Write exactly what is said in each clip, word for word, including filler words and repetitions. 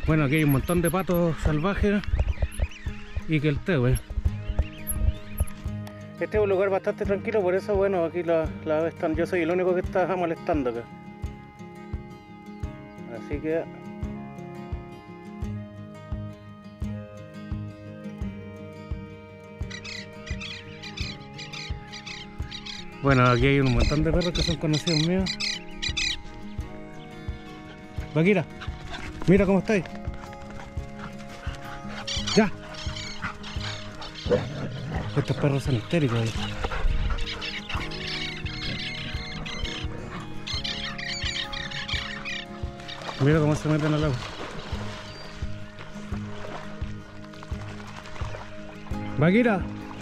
Bueno, aquí hay un montón de patos salvajes y que el té, wey. Este es un lugar bastante tranquilo, por eso, bueno, aquí las la aves están. Yo soy el único que está molestando acá. Así que... bueno, aquí hay un montón de perros que son conocidos míos. Vaquira, mira cómo estáis. Ya. Estos perros son histéricos. ¿Eh? Mira cómo se meten al agua. Vaquira.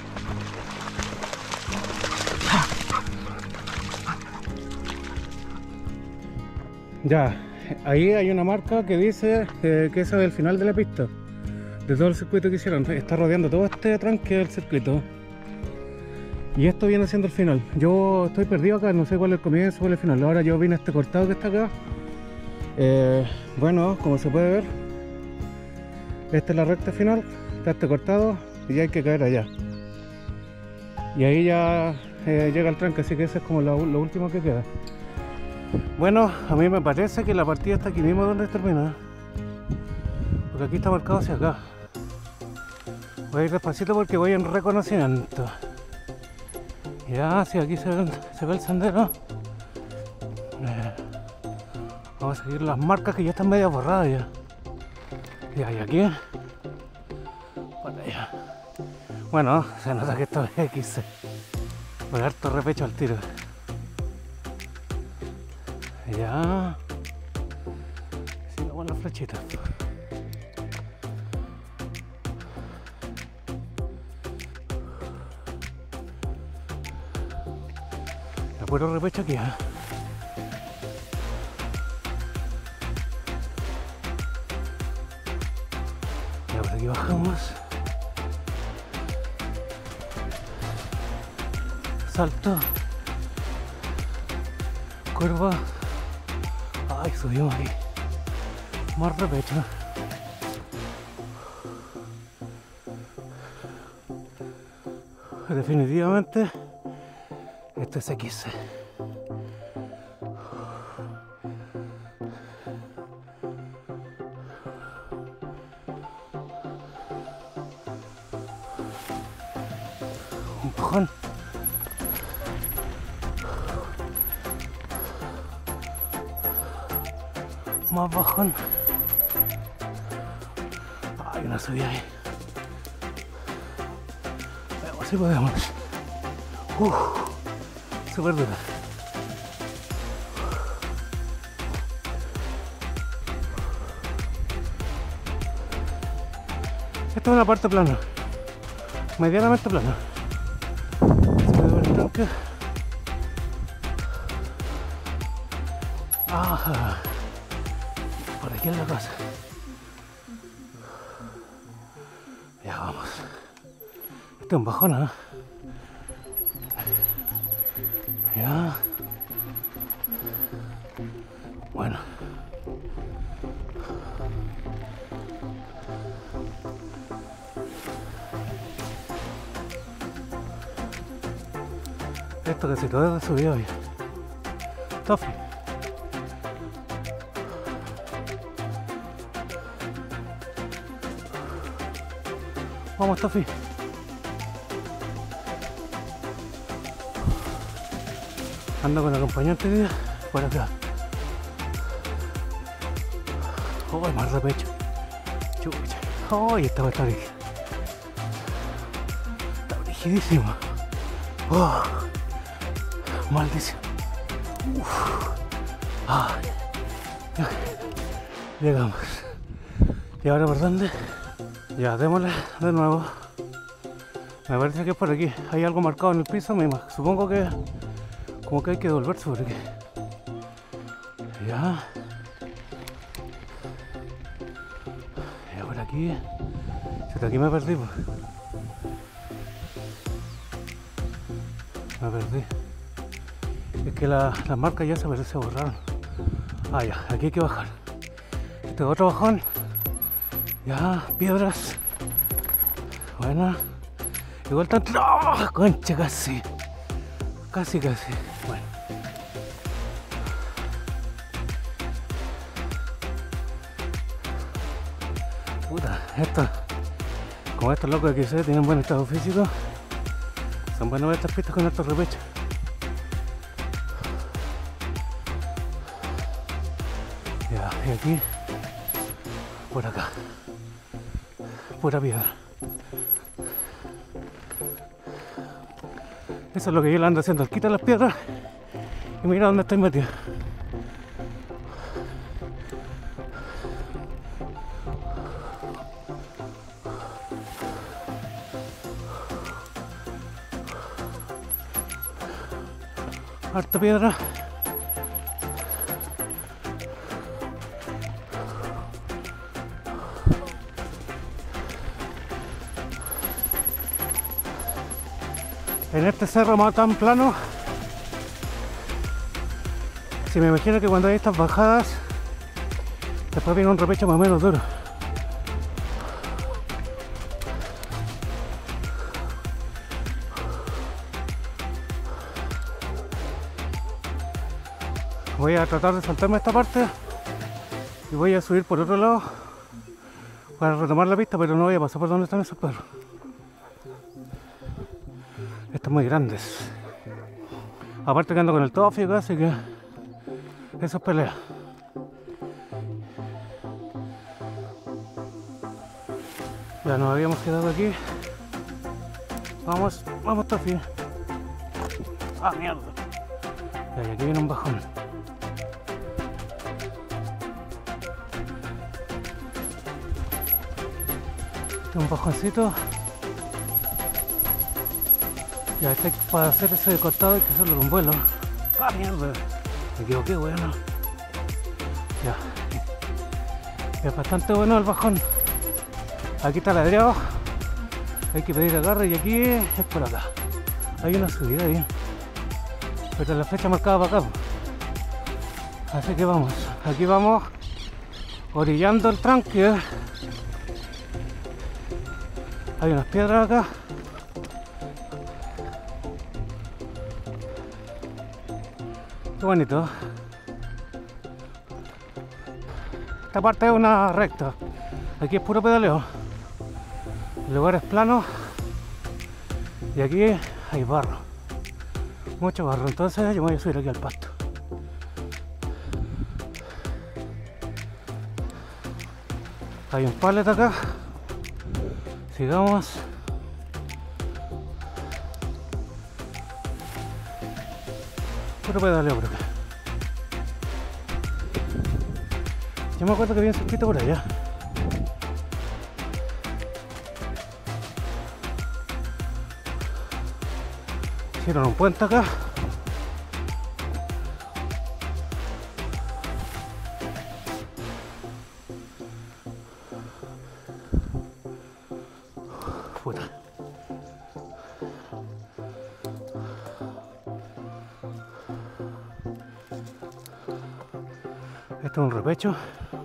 Ya, ahí hay una marca que dice eh, que ese es el final de la pista, de todo el circuito que hicieron. Está rodeando todo este tranque del circuito y esto viene siendo el final. Yo estoy perdido acá, no sé cuál es el comienzo, cuál es el final. Ahora yo vine a este cortado que está acá. Eh, bueno, como se puede ver, esta es la recta final, está este cortado y hay que caer allá. Y ahí ya eh, llega el tranque, así que ese es como lo, lo último que queda. Bueno, a mí me parece que la partida está aquí mismo donde termina, porque aquí está marcado hacia acá. Voy a ir despacito porque voy en reconocimiento. Ya, si aquí se ve, se ve el sendero. Eh, vamos a seguir las marcas que ya están medio borradas ya. Ya, y aquí para allá. Bueno, se nota que esto es X. Por harto repecho al tiro. Ya. Sigo con la flechita. Me puro repecho aquí, ¿eh? Ya por aquí bajamos. Salto. Curva. Ay, subimos aquí. Más repecho. Definitivamente este es X. Un empujón. Más bajón. Hay una subida ahí. Veamos si podemos. Uf, súper dura. Esta es una parte plana, medianamente plana. Se ve el tanque. Ajá. Por aquí es la cosa. Ya vamos. Este es un bajón, ¿eh? Ya. Bueno. Esto casi todo es de subida hoy. Toffee. Vamos, Toffee. Ando con acompañante de por acá. Oh, más repecho. Chucha. Oh, y esta va a estar rígida. Está rigidísimo. Oh, maldición. Uf. Ah. Llegamos. ¿Y ahora por dónde? Ya, démosle de nuevo. Me parece que es por aquí. Hay algo marcado en el piso, me supongo que como que hay que devolverse por aquí. Ya. Ya por aquí. Si aquí me perdí, pues. Me perdí. Es que la, las marcas ya se, se borraron. Ah, ya, aquí hay que bajar. Este es otro bajón. Ya, piedras. Bueno. Igual tanto. ¡Oh! Concha, casi. Casi, casi. Bueno. Puta, esto. Como estos locos de Q C tienen buen estado físico, son buenos estas pistas con estos repechos. Ya, y aquí, por acá, pura piedra. Eso es lo que yo le ando haciendo, quita las piedras y mira dónde estoy metido. Harta piedra. En este cerro más tan plano, si me imagino que cuando hay estas bajadas, después viene un repecho más o menos duro. Voy a tratar de saltarme esta parte y voy a subir por otro lado para retomar la pista, pero no voy a pasar por donde están esos perros. Están muy grandes. Aparte que ando con el tofio, así que eso es pelea. Ya nos habíamos quedado aquí. Vamos, vamos tofio. Ah, mierda. Y aquí viene un bajón. Un bajoncito. Ya, este, para hacer ese de cortado hay que hacerlo con vuelo. ¡Ah, mierda! Me equivoqué, bueno. Ya. Es bastante bueno el bajón. Aquí está ladreado. Hay que pedir agarre y aquí es por acá. Hay una subida ahí. Pero la flecha marcada para acá. Así que vamos. Aquí vamos orillando el tranque. Hay unas piedras acá. Qué bonito. Esta parte es una recta. Aquí es puro pedaleo. El lugar es plano. Y aquí hay barro. Mucho barro. Entonces yo me voy a subir aquí al pasto. Hay un pallet acá. Sigamos. Puro pedaleo por acá. Yo me acuerdo que había un circuito por allá. Hicieron un puente acá. Puta. Esto es un repecho.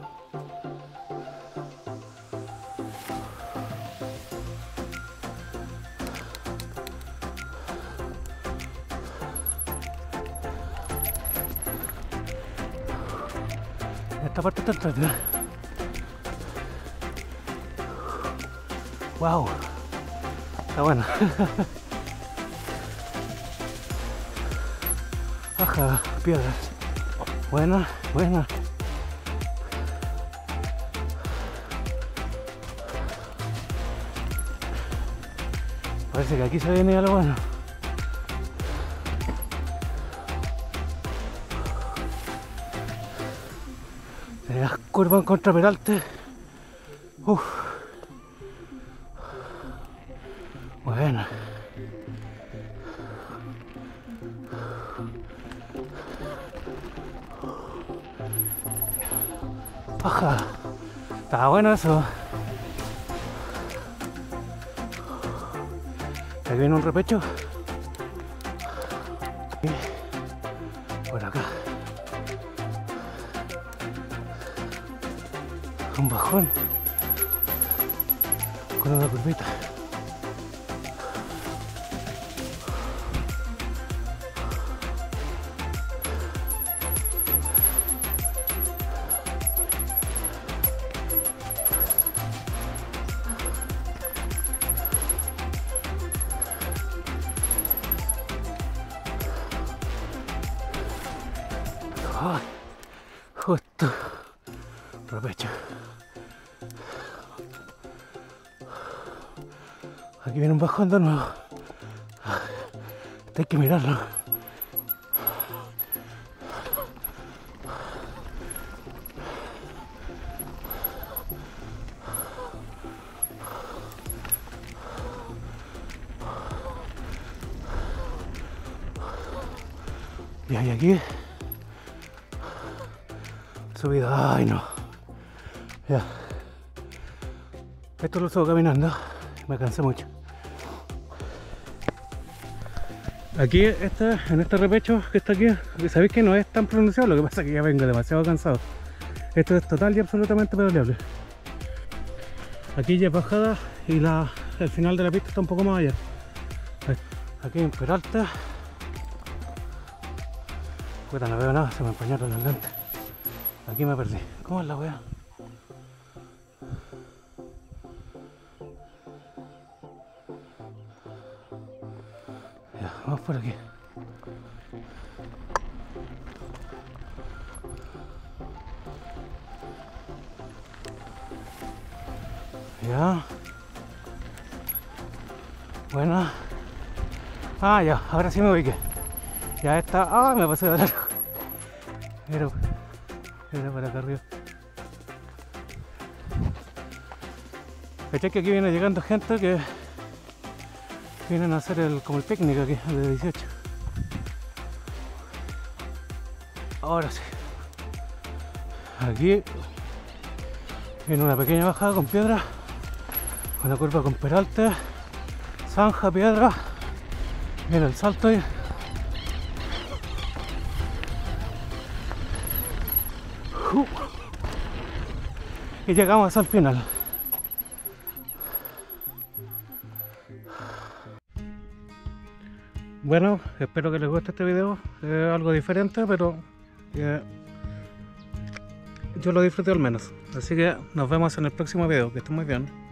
Esta parte está entretenida. Wow, está bueno. Ajá, piedras. Buena, buena. Parece que aquí se viene algo bueno. Las curvas en contraperalte. Uf. Bueno. Ajá. Está bueno eso. Aquí viene un repecho. Y por acá. Un bajón. con una curvita. Ay, justo repecho. Aquí viene un bajón de nuevo. Hay que mirarlo. Y hay aquí subida. Ay, no. Ya. Esto lo subo caminando. Me cansé mucho. Aquí este, en este repecho que está aquí, sabéis que no es tan pronunciado, lo que pasa es que ya vengo demasiado cansado. Esto es total y absolutamente pedaleable. Aquí ya es bajada y la, el final de la pista está un poco más allá. Aquí en Peralta. Puta, no veo nada, se me empañaron las lentes. Aquí me perdí. ¿Cómo es la wea? Ya, vamos por aquí. Ya. Bueno. Ah, ya, ahora sí me ubiqué. Ya está. Ah, me pasé de largo. Era, era para acá arriba. ¿Cachai que aquí viene llegando gente que vienen a hacer el, como el picnic aquí, el de dieciocho? Ahora sí. Aquí viene una pequeña bajada con piedra, una curva con peralte, zanja, piedra, viene el salto y uh, y llegamos al final. Bueno, espero que les guste este video. Es algo diferente, pero eh, yo lo disfruté al menos. Así que nos vemos en el próximo video. Que estén muy bien.